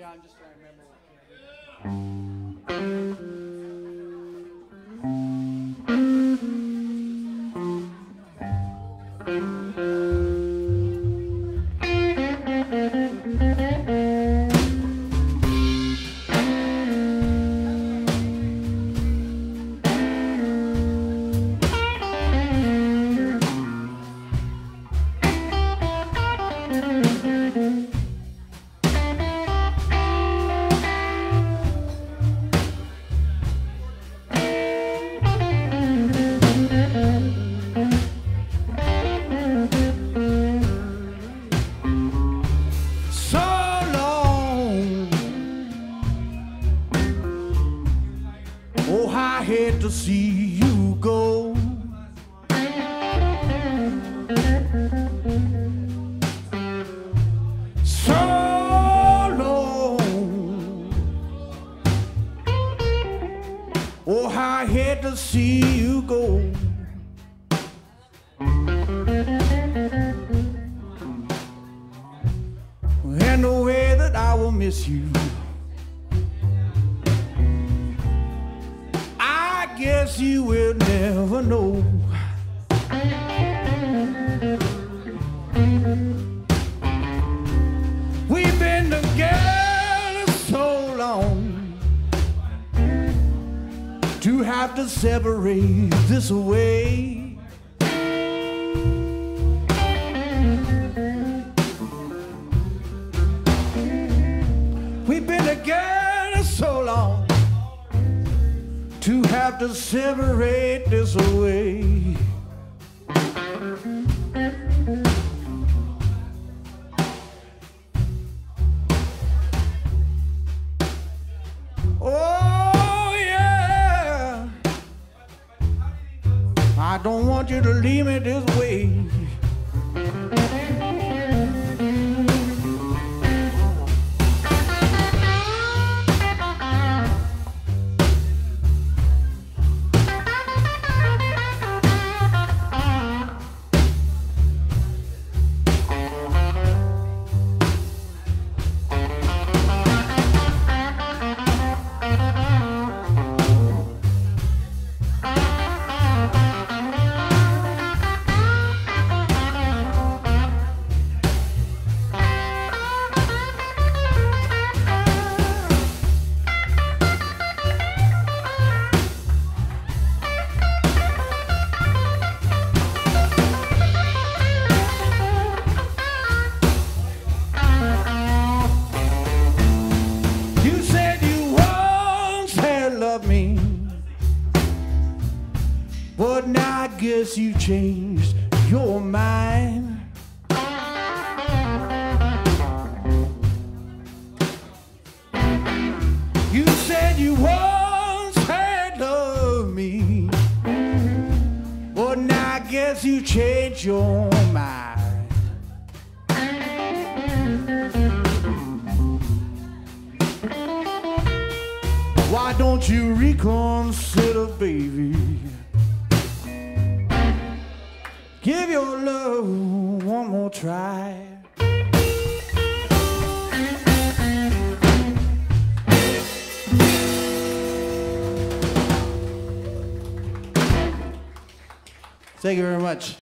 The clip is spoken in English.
on just so I remember what to see you go. So long. Oh, how I hate to see you go. And the way that I will miss you, guess you will never know. We've been together so long to have to separate this way. We've been together so long to have to separate this away. Oh yeah, I don't want you to leave me this way. Me, but now I guess you changed your mind. You said you once had loved me, but now I guess you changed your mind. Why don't you reconsider, baby? Give your love one more try. Thank you very much.